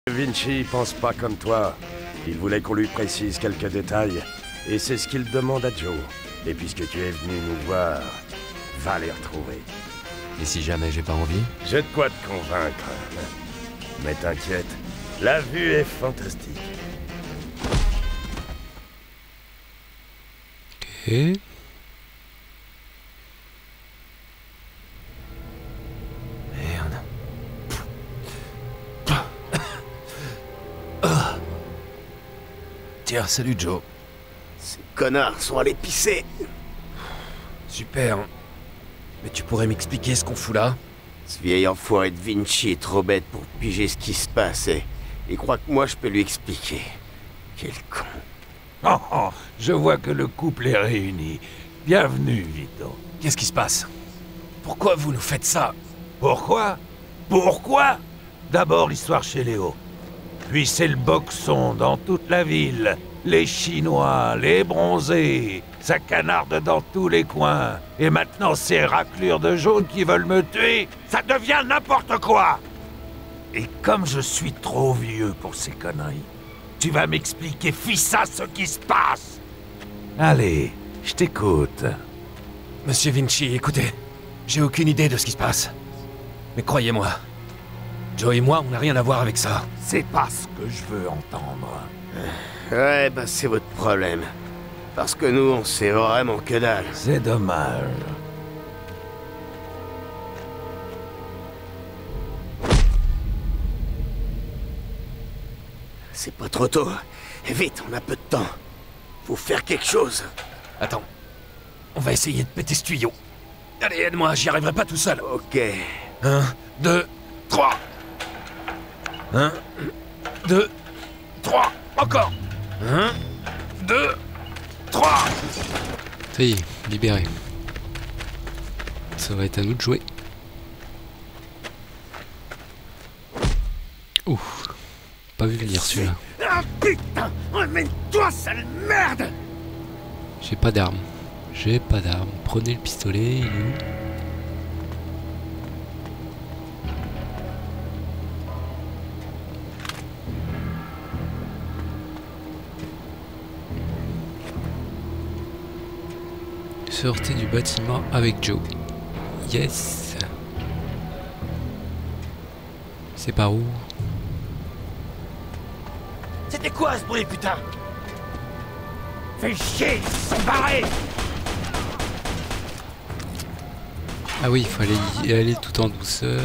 Vinci pense pas comme toi. Il voulait qu'on lui précise quelques détails, et c'est ce qu'il demande à Joe. Et puisque tu es venu nous voir, va les retrouver. Et si jamais j'ai pas envie? J'ai de quoi te convaincre. Mais t'inquiète, la vue est fantastique. Ok. Merde. Tiens, salut Joe. Ces connards sont allés pisser. Super. Mais tu pourrais m'expliquer ce qu'on fout là? Ce vieil enfoiré de Vinci est trop bête pour piger ce qui se passe et il croit que moi je peux lui expliquer. Quel con. Oh, oh, je vois que le couple est réuni. Bienvenue, Vito. Qu'est-ce qui se passe? Pourquoi vous nous faites ça? Pourquoi? Pourquoi? D'abord l'histoire chez Léo. Puis c'est le boxon dans toute la ville. Les Chinois, les bronzés, ça canarde dans tous les coins. Et maintenant ces raclures de jaune qui veulent me tuer, ça devient n'importe quoi. Et comme je suis trop vieux pour ces conneries, tu vas m'expliquer, fissa, ce qui se passe. Allez, je t'écoute. Monsieur Vinci, écoutez. J'ai aucune idée de ce qui se passe. Mais croyez-moi, Joe et moi, on n'a rien à voir avec ça. C'est pas ce que je veux entendre. Ouais, bah c'est votre problème. Parce que nous, on sait vraiment que dalle. C'est dommage. C'est pas trop tôt. Vite, on a peu de temps. Faut faire quelque chose. Attends. On va essayer de péter ce tuyau. Allez, aide-moi, j'y arriverai pas tout seul. Ok. 1, 2, 3. 1, 2, 3. Encore. 1, 2, 3. Ça y est, libéré. Ça va être à nous de jouer. Ouf. Pas vu venir celui-là. Ah putain! Emmène-toi, sale merde! J'ai pas d'armes. J'ai pas d'armes. Prenez le pistolet, il est où? Sortez du bâtiment avec Joe. Yes. C'est par où? C'était quoi ce bruit, putain? Fais chier, ils sont barrés! Ah oui, il fallait y aller tout en douceur.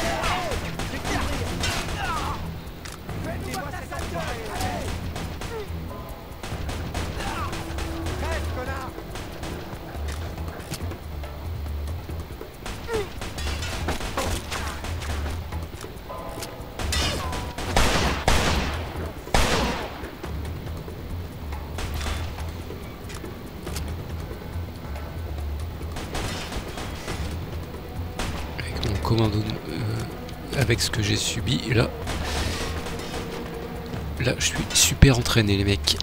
Commando avec ce que j'ai subi là je suis super entraîné les mecs.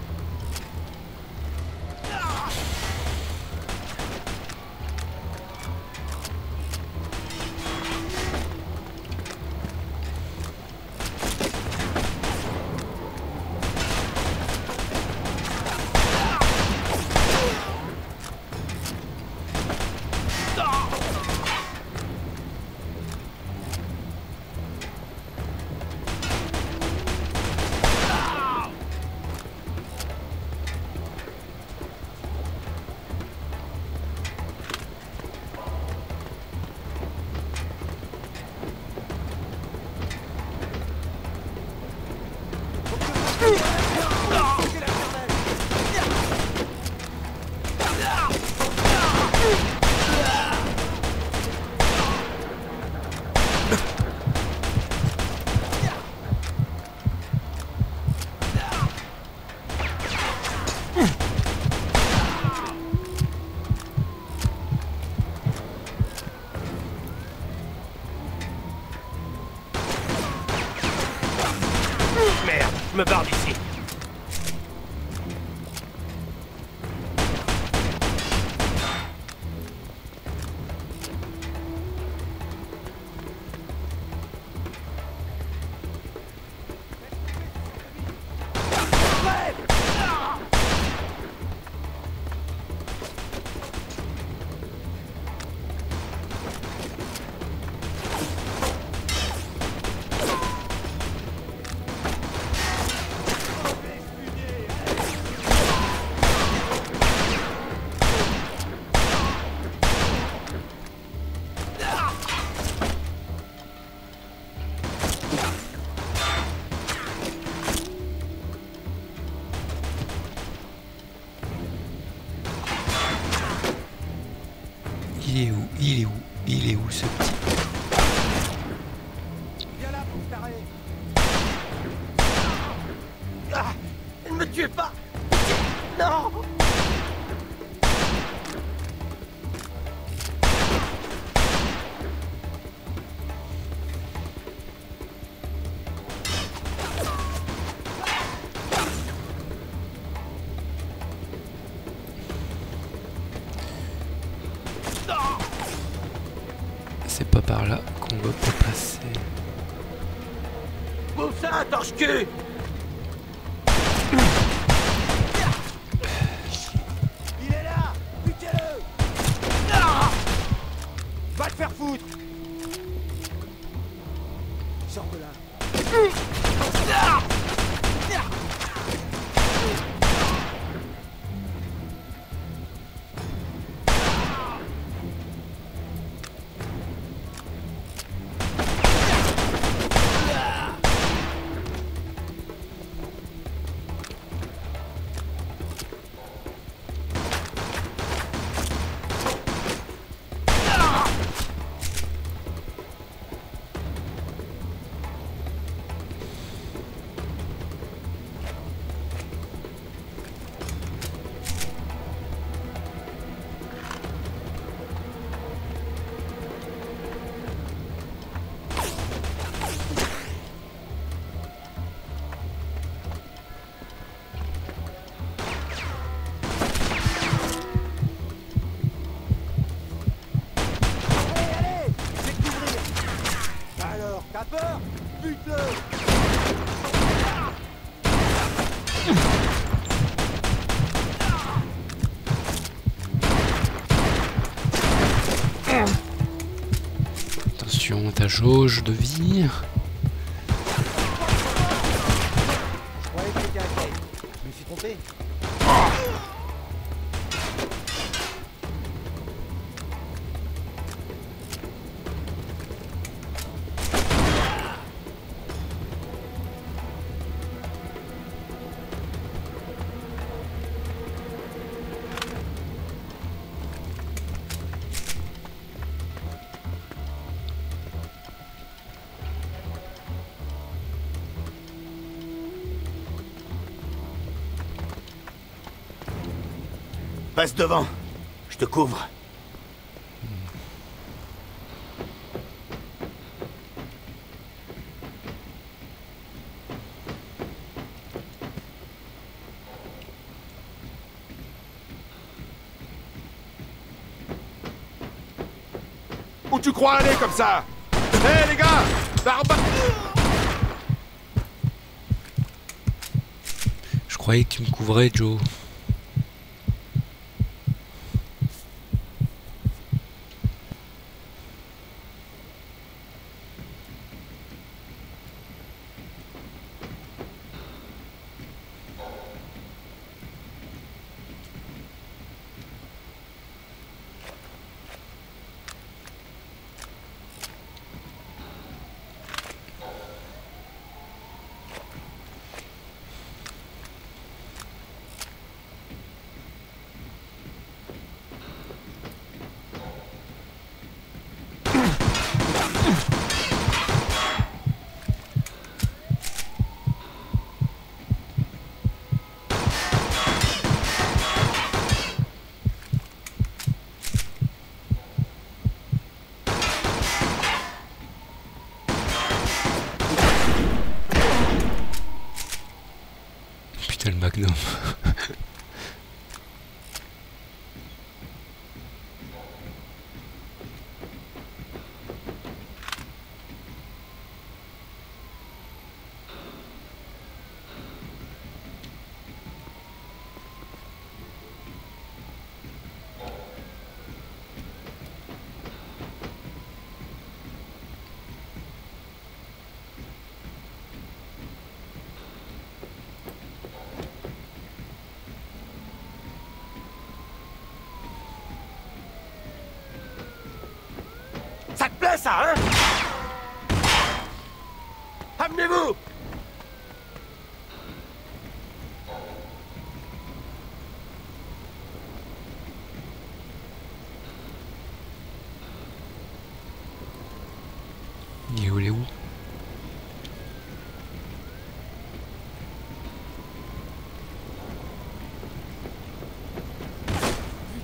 Merde, je me barre d'ici. Il est où? Il est où ce petit? Viens là pour t'arrêter. Ah, ne me tuez pas. Non. C'est pas par là qu'on va pas passer. Bouffe ça, torche-cul. Il est là. Butez-le. Ah, va te faire foutre. Sors de là. Ah. T'as peur? Bute-le! Attention à ta jauge de vie. Je croyais que c'était un Kate. Je me suis trompé. Passe devant. Je te couvre. Où tu crois aller comme ça? Hé les gars! Barba... Je croyais que tu me couvrais, Joe. Putain, le Magnum.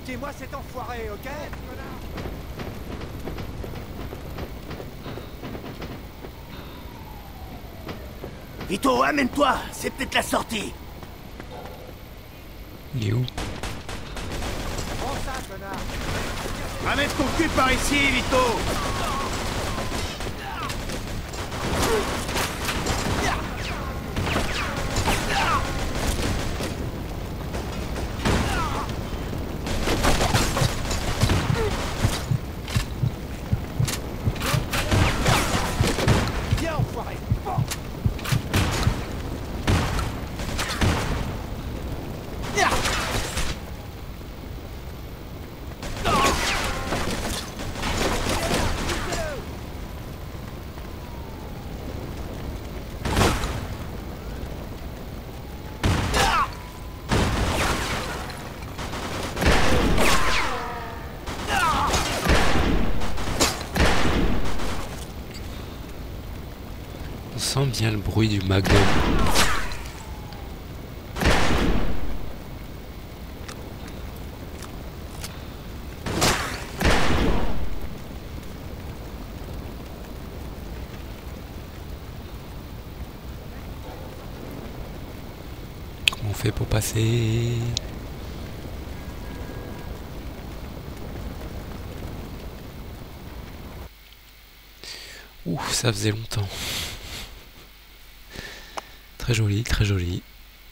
Niquez-moi cet enfoiré, ok? Vito, amène-toi. C'est peut-être la sortie. Il est où? Prends ça, connard! Ramène ton cul par ici, Vito. Viens, enfoiré! Bon. On sent bien le bruit du Magnum. Comment on fait pour passer? Ouh, ça faisait longtemps. Très joli, très joli.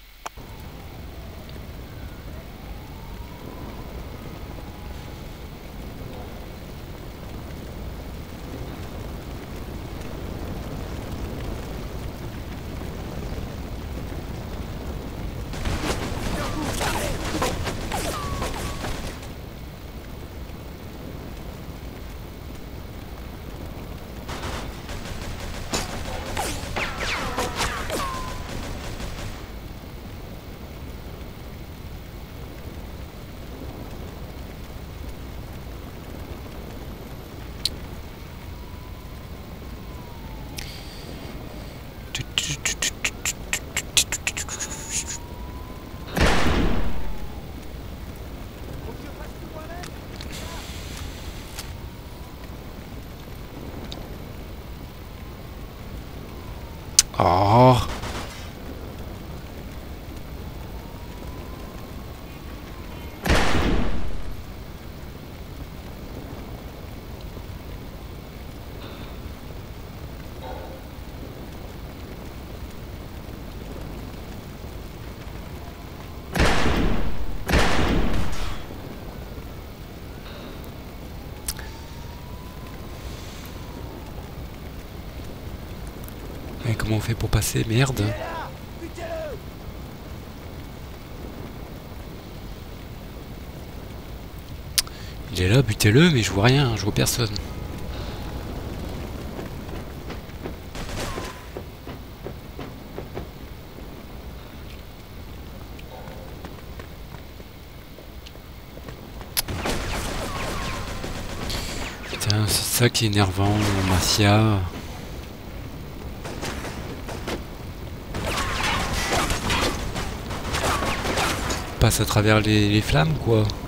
Oh. Et comment on fait pour passer? Merde. Butez-le! Il est là, butez-le, mais je vois rien, je vois personne. Putain, c'est ça qui est énervant, Marcia. Passe à travers les flammes, quoi.